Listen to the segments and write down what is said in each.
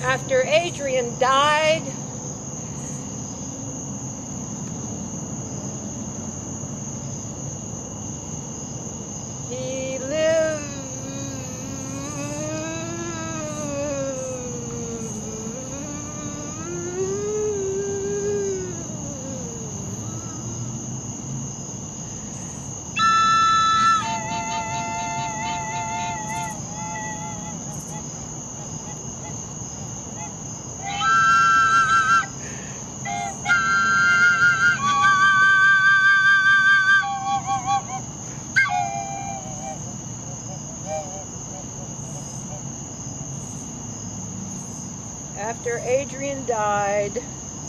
After Adrian died, he lived after Adrian died,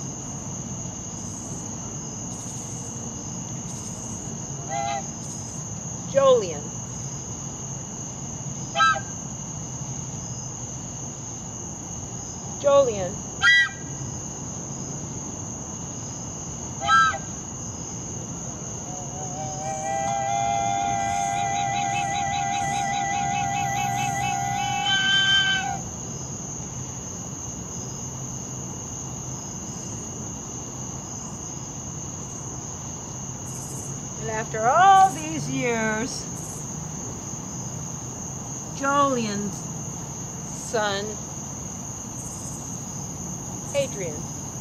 Jolien and after all these years, Jolien's son, Adrian.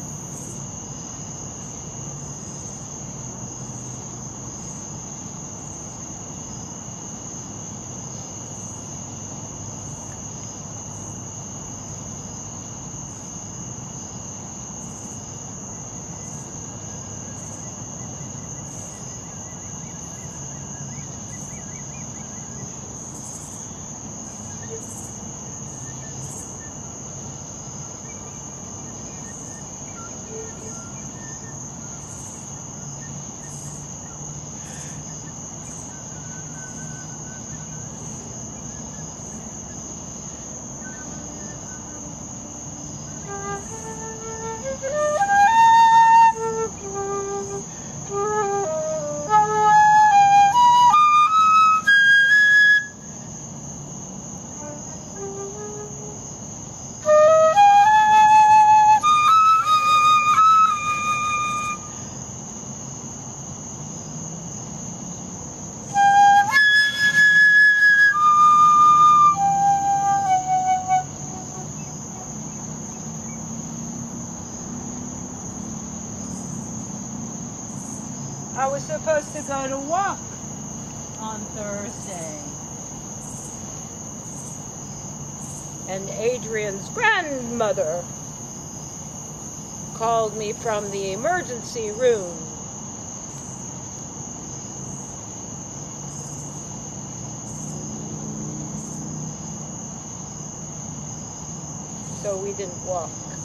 I was supposed to go to work on Thursday, and Adrian's grandmother called me from the emergency room. So we didn't walk.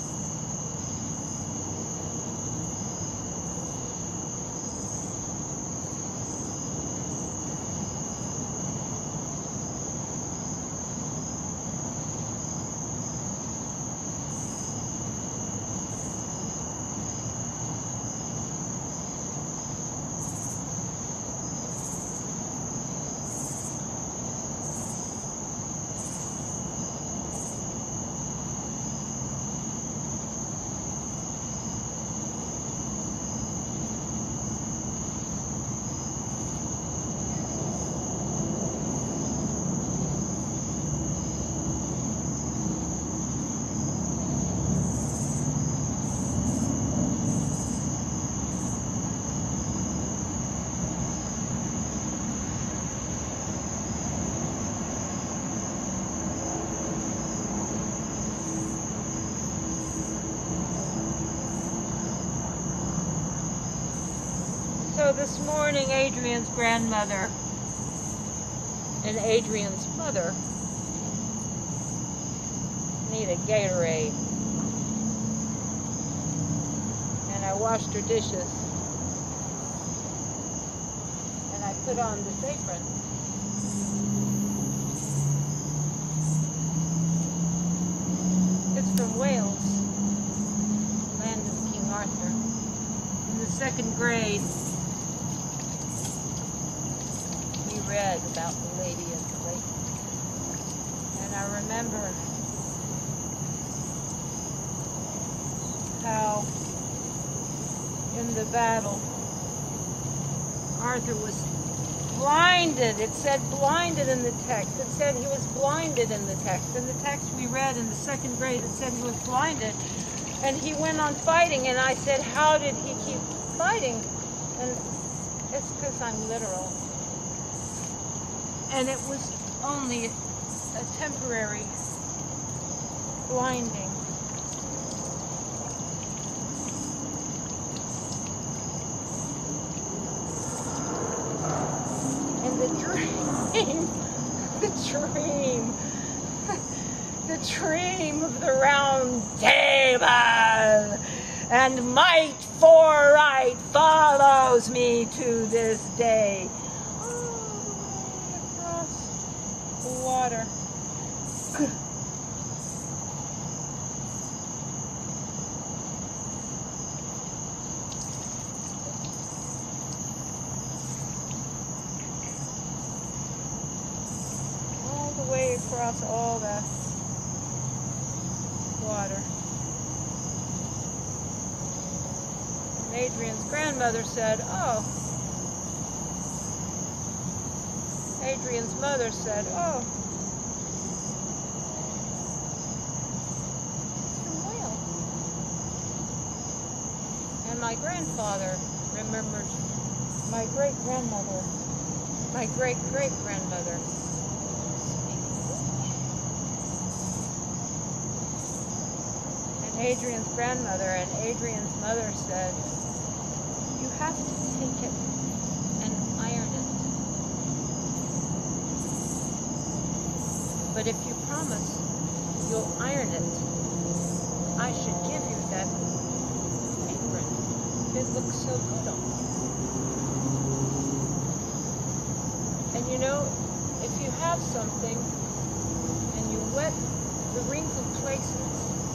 So this morning, Adrian's grandmother and Adrian's mother need a Gatorade. And I washed her dishes. And I put on this apron. It's from Wales, land of King Arthur. In the 2nd grade, we read about the Lady of the Lake. And I remember battle. Arthur was blinded. It said blinded in the text. It said he was blinded in the text. In the text we read in the second grade, it said he was blinded. And he went on fighting, and I said, how did he keep fighting? And it's because I'm literal. And it was only a temporary blinding. And the dream of the round table, and might for right follows me to this day. All the way across the water. All the way across all the water. And Adrian's grandmother said, oh. Adrian's mother said, oh. It's a whale. And my grandfather remembered my great-grandmother, my great-great-grandmother. Adrian's grandmother and Adrian's mother said, you have to take it and iron it. But if you promise you'll iron it, I should give you that apron. It looks so good on you. And you know, if you have something and you wet the wrinkled places,